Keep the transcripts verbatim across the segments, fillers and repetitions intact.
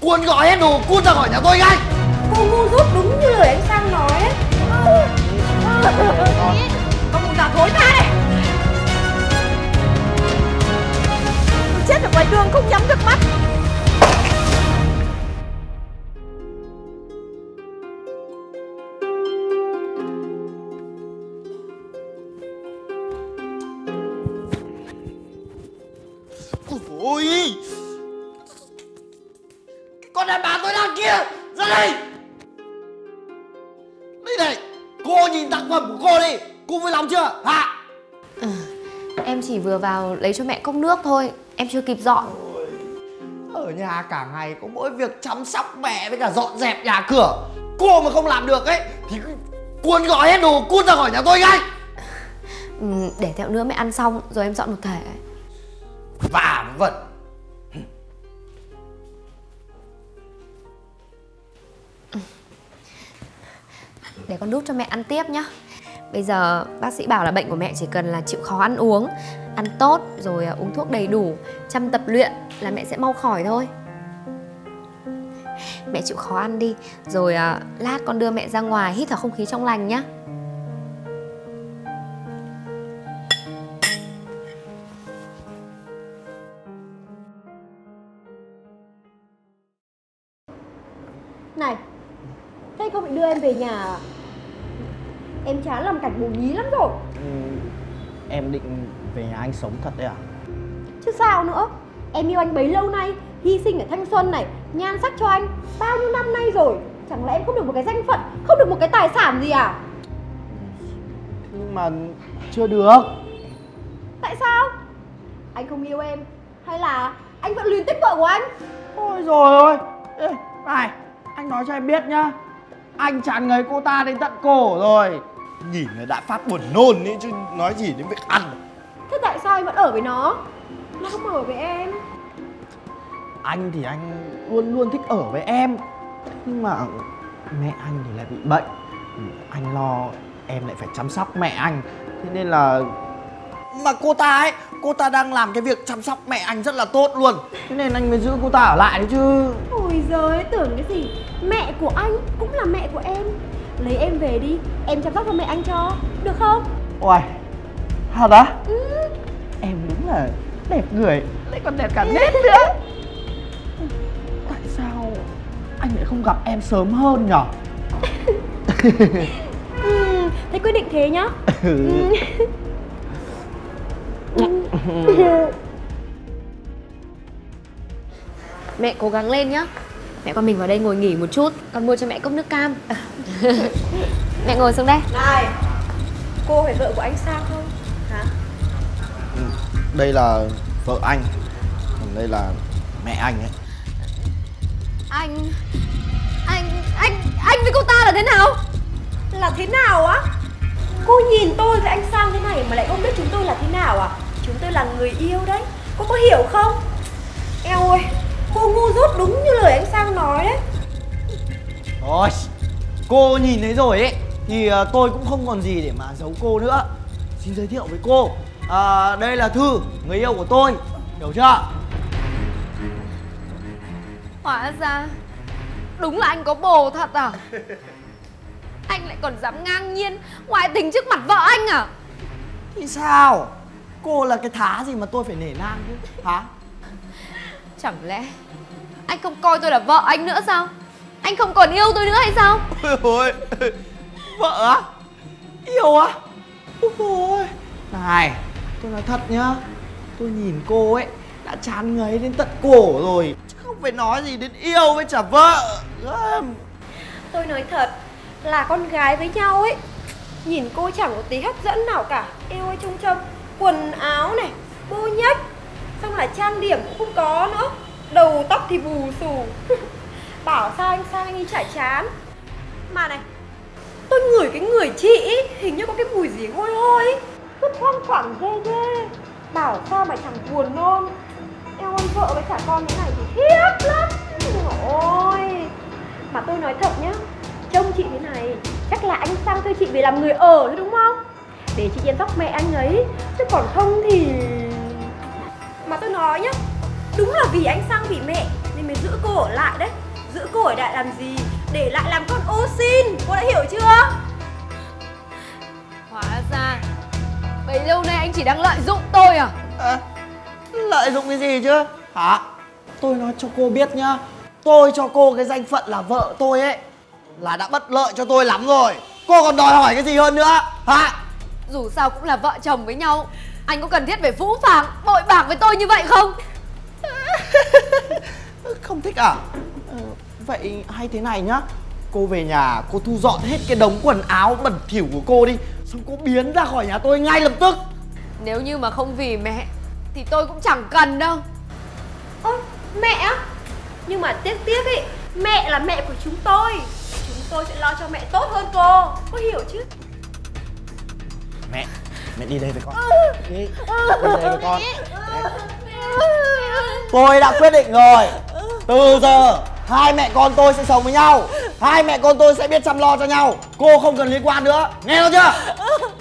Cuốn gói hết đồ cút ra khỏi nhà tôi ngay. Cô ngu dốt đúng như lời anh Sang nói ấy. Con mụ già thối tha này. Tôi chết ở ngoài đường không nhắm được mắt. Ôi, con đàn bà tôi đang kia, ra đây. Đây này, cô nhìn tác phẩm của cô đi, cô vui lòng chưa hả? À, em chỉ vừa vào lấy cho mẹ cốc nước thôi, em chưa kịp dọn. Ôi, ở nhà cả ngày có mỗi việc chăm sóc mẹ với cả dọn dẹp nhà cửa. Cô mà không làm được ấy thì cuốn gói hết đồ cút ra khỏi nhà tôi ngay. Ừ, để tẹo nữa mẹ ăn xong rồi em dọn một thể. Và vẩn. Để con đút cho mẹ ăn tiếp nhá. Bây giờ bác sĩ bảo là bệnh của mẹ chỉ cần là chịu khó ăn uống, ăn tốt rồi uống thuốc đầy đủ, chăm tập luyện là mẹ sẽ mau khỏi thôi. Mẹ chịu khó ăn đi, rồi uh, lát con đưa mẹ ra ngoài hít thở không khí trong lành nhá. Này, thế không bị đưa em về nhà à? Em chán làm cảnh bồ nhí lắm rồi. Ừ, em định về nhà anh sống thật đấy à? Chứ sao nữa. Em yêu anh bấy lâu nay, hy sinh ở thanh xuân này, nhan sắc cho anh bao nhiêu năm nay rồi. Chẳng lẽ em không được một cái danh phận, không được một cái tài sản gì à? Nhưng mà chưa được. Tại sao? Anh không yêu em, hay là anh vẫn luyến tiếc vợ của anh? Ôi rồi ôi. Ê, này, anh nói cho em biết nhá, anh chán ngấy cô ta đến tận cổ rồi. Nhìn là đã phát buồn nôn ấy chứ nói gì đến việc ăn. Thế tại sao anh vẫn ở với nó, nó không ở với em? Anh thì anh luôn luôn thích ở với em, nhưng mà mẹ anh thì lại bị bệnh. Anh lo em lại phải chăm sóc mẹ anh, thế nên là... Mà cô ta ấy, cô ta đang làm cái việc chăm sóc mẹ anh rất là tốt luôn, thế nên anh mới giữ cô ta ở lại đấy chứ. Ôi giời, tưởng cái gì. Mẹ của anh cũng là mẹ của em. Lấy em về đi, em chăm sóc cho mẹ anh cho, được không? Ôi, thật á? Ừ. Em đúng là đẹp người, lại còn đẹp cả nết nữa. Tại sao anh lại không gặp em sớm hơn nhở? Ừ, thế quyết định thế nhá. Ừ. Mẹ cố gắng lên nhá. Mẹ con mình vào đây ngồi nghỉ một chút, con mua cho mẹ cốc nước cam. Mẹ ngồi xuống đây. Này, cô phải vợ của anh Sang không? Hả? Đây là vợ anh, còn đây là mẹ anh ấy. Anh... Anh... Anh... Anh với cô ta là thế nào? Là thế nào á? Cô nhìn tôi với anh Sang thế này mà lại không biết chúng tôi là thế nào à? Chúng tôi là người yêu đấy, cô có hiểu không? Eo ơi, cô ngu dốt đúng như lời anh Sang nói đấy. Thôi, cô nhìn thấy rồi ấy thì tôi cũng không còn gì để mà giấu cô nữa. Xin giới thiệu với cô, à, đây là Thư, người yêu của tôi, hiểu chưa? Hóa ra đúng là anh có bồ thật à? Anh lại còn dám ngang nhiên ngoại tình trước mặt vợ anh à? Thì sao? Cô là cái thá gì mà tôi phải nể nang chứ, hả? Chẳng lẽ anh không coi tôi là vợ anh nữa sao? Anh không còn yêu tôi nữa hay sao? Ôi ôi, vợ á? Yêu á? Ôi, này, tôi nói thật nhá, tôi nhìn cô ấy đã chán ngấy đến tận cổ rồi, chứ không phải nói gì đến yêu với chả vợ. Tôi nói thật là con gái với nhau ấy, nhìn cô chẳng có tí hấp dẫn nào cả. Eo ơi, trông trông quần áo này, bô nhách, xong là trang điểm cũng không có nữa, đầu tóc thì bù xù. Bảo sao anh Sang anh ấy chả chán. Mà này, tôi ngửi cái người chị ý, hình như có cái mùi gì hôi hôi ý, cứ thoang thoảng ghê ghê. Bảo sao mà chẳng buồn nôn. Eo ơi, vợ với cả con thế này thì khiếp lắm. Ôi, mà tôi nói thật nhá, trông chị thế này chắc là anh Sang thuê chị về làm người ở thôi đúng không? Để chị chăm sóc mẹ anh ấy, chứ còn không thì... Mà tôi nói nhá, đúng là vì anh Sang vì mẹ nên mới giữ cô ở lại đấy. Giữ cô ở lại làm gì? Để lại làm con ô xin. Cô đã hiểu chưa? Hóa ra bấy lâu nay anh chỉ đang lợi dụng tôi à? À, lợi dụng cái gì chứ hả? Tôi nói cho cô biết nhá, tôi cho cô cái danh phận là vợ tôi ấy là đã bất lợi cho tôi lắm rồi. Cô còn đòi hỏi cái gì hơn nữa hả? Dù sao cũng là vợ chồng với nhau, anh có cần thiết phải phũ phàng bội bạc với tôi như vậy không? Không thích à? ờ, Vậy hay thế này nhá, cô về nhà cô thu dọn hết cái đống quần áo bẩn thỉu của cô đi, xong cô biến ra khỏi nhà tôi ngay lập tức. Nếu như mà không vì mẹ thì tôi cũng chẳng cần đâu. Ơ, mẹ á? Nhưng mà tiếc tiếc ý, mẹ là mẹ của chúng tôi. Chúng tôi sẽ lo cho mẹ tốt hơn cô. Cô hiểu chứ? Mẹ, mẹ đi đây với con. Đi, đi đây với con. Tôi đã quyết định rồi. Từ giờ hai mẹ con tôi sẽ sống với nhau. Hai mẹ con tôi sẽ biết chăm lo cho nhau. Cô không cần liên quan nữa, nghe không chưa?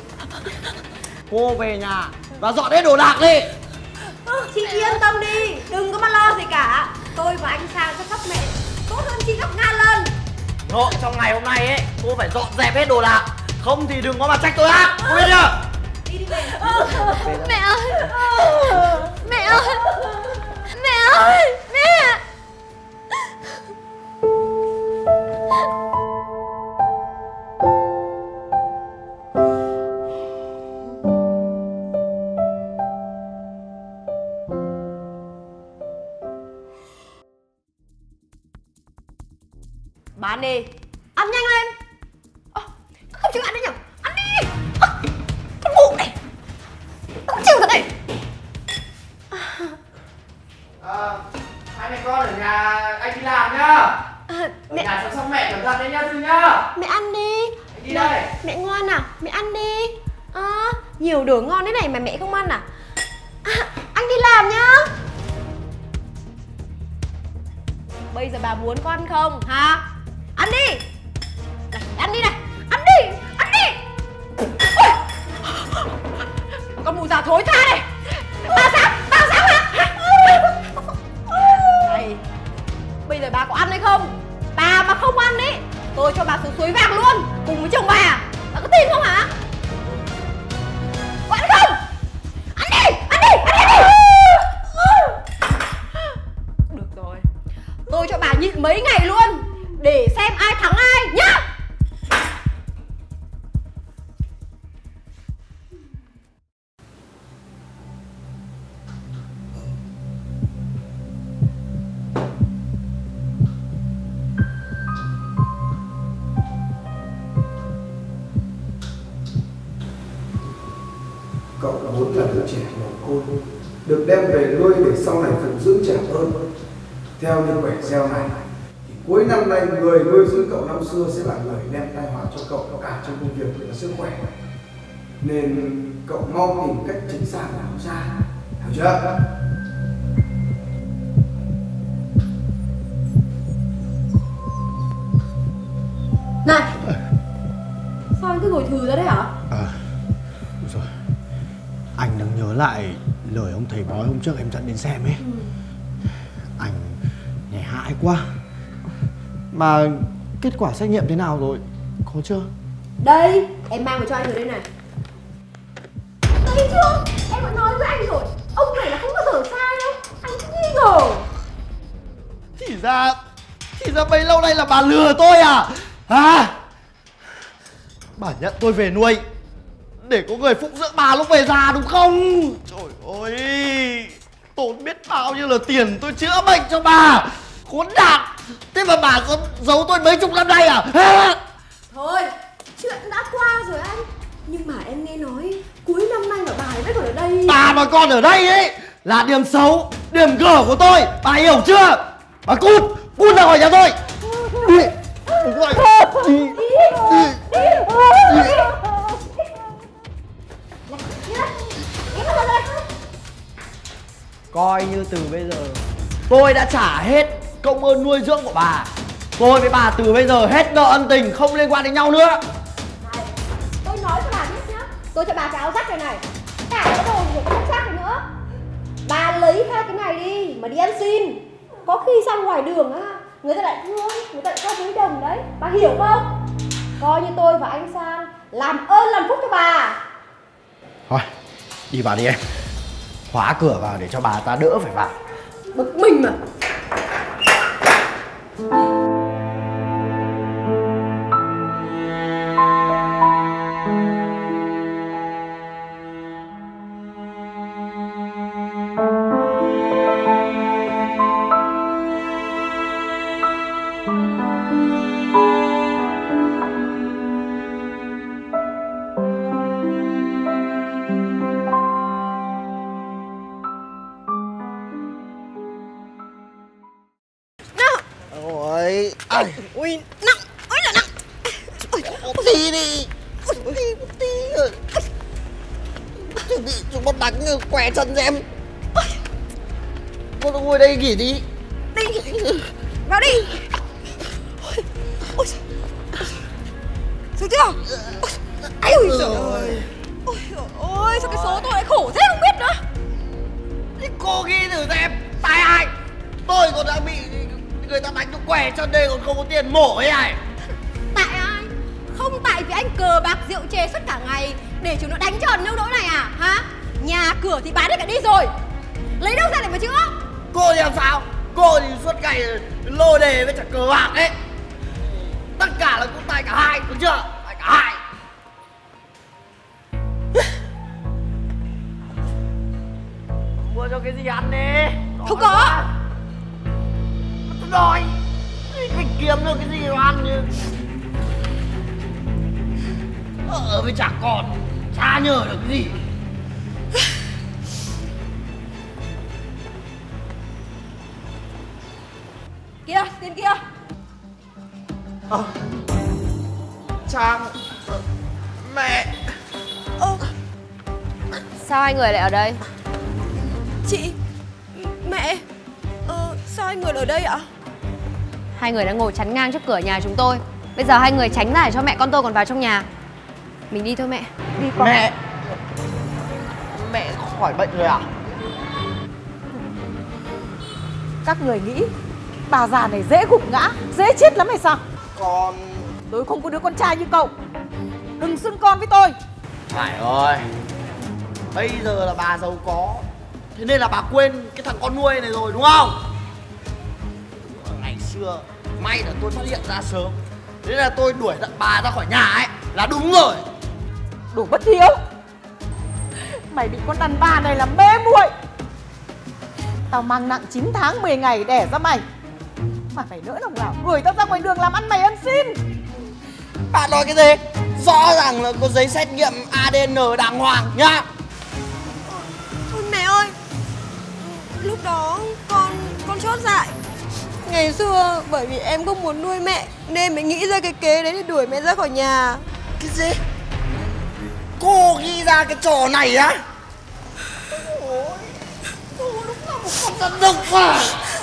Cô về nhà và dọn hết đồ đạc đi. Chị yên tâm đi, đừng có mà lo gì cả. Tôi và anh Sang chăm sóc mẹ tốt hơn chị gấp ngàn lần. Nội trong ngày hôm nay ấy, cô phải dọn dẹp hết đồ đạc. Không thì đừng có mà trách tôi ác, cô biết chưa? Đi đi về. Mẹ ơi! Mẹ ơi! Mẹ ơi! Mẹ! Bà ăn đi. Ăn nhanh lên. Ơ, không chịu ăn đấy nhỉ? Ăn đi. Ơ, con mụ này. Không chịu thật đấy. À, hai mẹ con ở nhà anh đi làm nhá. À, mẹ... Ở nhà chăm sóc mẹ cẩn thận đấy nhá Thư nhá. Mẹ ăn đi. Anh đi đây. Mẹ ngoan à, mẹ ăn đi. À, nhiều đồ ngon thế này mà mẹ không ăn à? À, anh đi làm nhá. Bây giờ bà muốn con không hả? Ăn đi. Này, ăn đi này. Ăn đi, ăn đi. Ôi, con mụ già thối tha này. Bà sao, bà sao hả? Này, bây giờ bà có ăn hay không? Bà mà không ăn ấy, tôi cho bà xuống suối vàng luôn cùng với chồng bà. Bà có tin không hả? Có ăn không? Ăn đi, ăn đi, ăn đi, ăn đi. Được rồi, tôi cho bà nhịn mấy ngày luôn để xem ai thắng ai nhá. Cậu vốn là đứa trẻ mồ côi, được đem về nuôi để sau này phụng dưỡng trả ơn. Theo như quẻ gieo này, thì cuối năm nay người nuôi dưỡng cậu năm xưa sẽ là người đem tai họa cho cậu cả trong công việc và sức khỏe. Nên cậu mau tìm cách tránh xa nào ra, hiểu chưa? Này, sao anh cứ ngồi thừ ra đấy hả? À, rồi. Anh đang nhớ lại lời ông thầy bói hôm trước em dẫn đến xem ấy. Ừ. Anh nghe hãi quá. Mà kết quả xét nghiệm thế nào rồi? Có chưa? Đây, em mang về cho anh rồi đây này. Thấy chưa? Em đã nói với anh rồi, ông này là không bao giờ sai đâu. Anh cứ nghi ngờ. Thì ra Thì ra bấy lâu nay là bà lừa tôi à? À, bà nhận tôi về nuôi để có người phụng dưỡng bà lúc về già đúng không? Trời ơi, tốn biết bao nhiêu là tiền tôi chữa bệnh cho bà. Khốn nạn. Thế mà bà giấu, giấu tôi mấy chục năm nay à? À, thôi, chuyện đã qua rồi anh. Nhưng mà em nghe nói cuối năm nay mà bà ấy vẫn còn ở đây. Bà mà còn ở đây ấy là điểm xấu, điểm gở của tôi. Bà hiểu chưa? Bà cút, cút ra khỏi nhà tôi. Đi, đi, đi, đi, đi. Coi như từ bây giờ tôi đã trả hết công ơn nuôi dưỡng của bà. Tôi với bà từ bây giờ hết nợ ân tình, không liên quan đến nhau nữa. Này, tôi nói cho bà biết nhá. Tôi cho bà cái áo rách này này, cả cái đồ của cái rách này nữa. Bà lấy hai cái này đi mà đi ăn xin. có khi sang ngoài đường á, người ta lại thương, người ta lại cho túi đồng đấy. Bà hiểu không? Coi như tôi và anh Sang làm ơn làm phúc cho bà. Thôi, đi vào đi em. Khóa cửa vào để cho bà ta đỡ phải vào. Bực mình mà. Ôi, ai, Ui, nặng, ôi là nặng. một tí đi. Một tí, một tí. Chuẩn bị chúng nó đánh què chân cho em. Cô ngồi đây nghỉ đi. Đi, vào đi. Ôi, ôi, thấy chưa? Ôi, ôi trời ơi. Ôi, ôi, sao cái số tôi lại khổ thế không biết nữa. Thì cô ghi thử xem, tại ai? Tôi còn đã bị người ta đánh tôi què chân đây còn không có tiền mổ ấy ai. Tại ai? Không tại vì anh cờ bạc rượu chè suốt cả ngày để chúng nó đánh tròn nông nỗi này à? Hả? Nhà cửa thì bán hết cả đi rồi. Lấy đâu ra để mà chữa? Cô thì làm sao? Cô thì suốt ngày lô đề với cả cờ bạc ấy. Tất cả là cũng tại cả hai, đúng chưa? Tại cả hai. Mua cho cái gì ăn đi. Không có. Đòi. Phải kiếm được cái gì mà ăn chứ. Ở với chả còn, chả nhờ được cái gì. Kìa, tiền kia. Ờ. Trang. Mẹ. Ơ. Sao hai người lại ở đây? Chị. Mẹ. Ờ, sao anh người ở đây ạ? Hai người đã ngồi chắn ngang trước cửa nhà chúng tôi. Bây giờ hai người tránh ra để cho mẹ con tôi còn vào trong nhà. Mình đi thôi mẹ. Đi con. Mẹ. Mẹ khỏi bệnh rồi à? Các người nghĩ bà già này dễ gục ngã, dễ chết lắm hay sao? Con... Tôi không có đứa con trai như cậu. Đừng xưng con với tôi. Phải rồi. Bây giờ là bà giàu có, thế nên là bà quên cái thằng con nuôi này rồi đúng không? Ngày xưa may là tôi phát hiện ra sớm, thế nên là tôi đuổi bà ra khỏi nhà ấy là đúng rồi. Đủ bất hiếu. Mày bị con đàn bà này làm mê muội. Tao mang nặng chín tháng mười ngày đẻ ra mày, mà mày nỡ lòng nào gửi tao ra ngoài đường làm ăn mày ăn xin. Bà nói cái gì? Rõ ràng là có giấy xét nghiệm a đê en đàng hoàng nhá. Ôi mẹ ơi. Lúc đó con con chót dại. Ngày xưa bởi vì em không muốn nuôi mẹ nên mới nghĩ ra cái kế đấy để đuổi mẹ ra khỏi nhà. Cái gì? Cô ghi ra cái trò này á? Ôi, cô đúng là một con dân độc mà.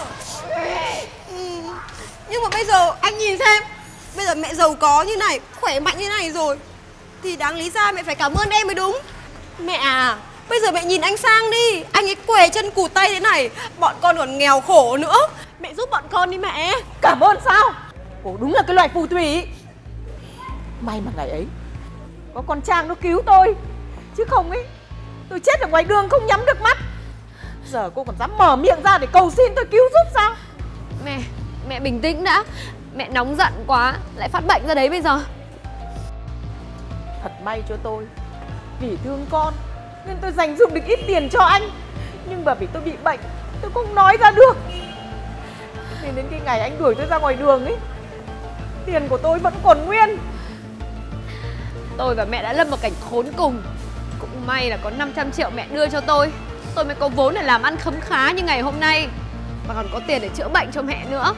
Ừ. Nhưng mà bây giờ anh nhìn xem, bây giờ mẹ giàu có như này, khỏe mạnh như này rồi thì đáng lý ra mẹ phải cảm ơn em mới đúng. Mẹ à, bây giờ mẹ nhìn anh Sang đi, anh ấy què chân cụt tay thế này, bọn con còn nghèo khổ nữa. Mẹ giúp bọn con đi mẹ. Cảm ơn sao? Cô đúng là cái loại phù thủy. May mà ngày ấy có con Trang nó cứu tôi, chứ không ấy tôi chết ở ngoài đường không nhắm được mắt. Giờ cô còn dám mở miệng ra để cầu xin tôi cứu giúp sao? Mẹ, mẹ bình tĩnh đã. Mẹ nóng giận quá, lại phát bệnh ra đấy bây giờ. Thật may cho tôi, vì thương con nên tôi dành dụm được ít tiền cho anh. Nhưng mà vì tôi bị bệnh, tôi không nói ra được, nên đến cái ngày anh đuổi tôi ra ngoài đường ấy, tiền của tôi vẫn còn nguyên. Tôi và mẹ đã lâm vào cảnh khốn cùng. Cũng may là có năm trăm triệu mẹ đưa cho tôi, tôi mới có vốn để làm ăn khấm khá như ngày hôm nay, và còn có tiền để chữa bệnh cho mẹ nữa.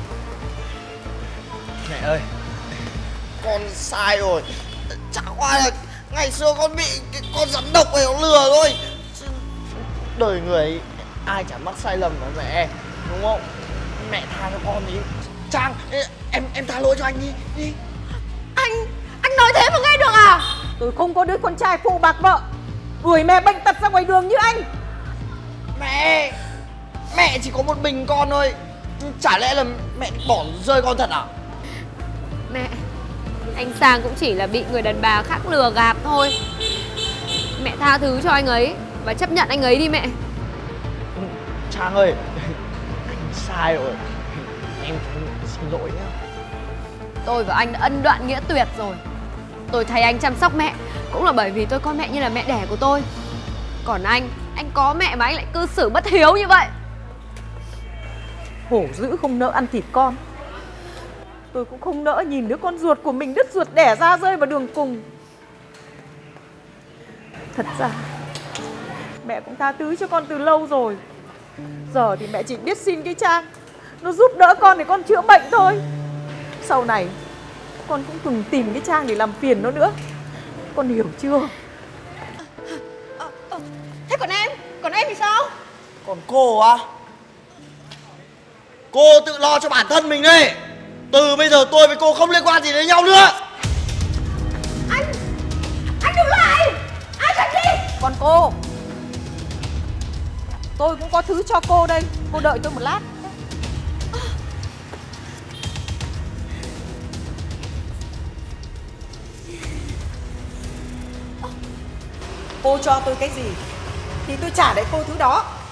Mẹ ơi, con sai rồi. Chả qua là ngày xưa con bị cái con rắn độc này nó lừa thôi. Đời người ai chả mắc sai lầm mà mẹ, đúng không? Mẹ tha cho con đi. Trang, em em tha lỗi cho anh đi. Đi. Anh, anh nói thế mà nghe được à? Tôi không có đứa con trai phụ bạc vợ, đuổi mẹ bệnh tật ra ngoài đường như anh. Mẹ, mẹ chỉ có một mình con thôi. Chả lẽ là mẹ bỏ rơi con thật à? Mẹ, anh Sang cũng chỉ là bị người đàn bà khác lừa gạt thôi. Mẹ tha thứ cho anh ấy và chấp nhận anh ấy đi mẹ. Trang ơi, anh sai rồi. Em xin lỗi nhá. Tôi và anh đã ân đoạn nghĩa tuyệt rồi. Tôi thấy anh chăm sóc mẹ cũng là bởi vì tôi coi mẹ như là mẹ đẻ của tôi. Còn anh, anh có mẹ mà anh lại cư xử bất hiếu như vậy. Hổ dữ không nỡ ăn thịt con. Tôi cũng không nỡ nhìn đứa con ruột của mình đứt ruột đẻ ra rơi vào đường cùng. Thật ra mẹ cũng tha thứ cho con từ lâu rồi. Giờ thì mẹ chỉ biết xin cái Trang nó giúp đỡ con để con chữa bệnh thôi. Sau này con cũng đừng tìm cái Trang để làm phiền nó nữa. Con hiểu chưa? à, à, Thế còn em? Còn em thì sao? Còn cô á? Cô tự lo cho bản thân mình đi. Từ bây giờ tôi với cô không liên quan gì đến nhau nữa. Anh Anh đừng lại. Anh tránh đi. Còn cô, tôi cũng có thứ cho cô đây. Cô đợi tôi một lát. Cô cho tôi cái gì thì tôi trả lại cô thứ đó.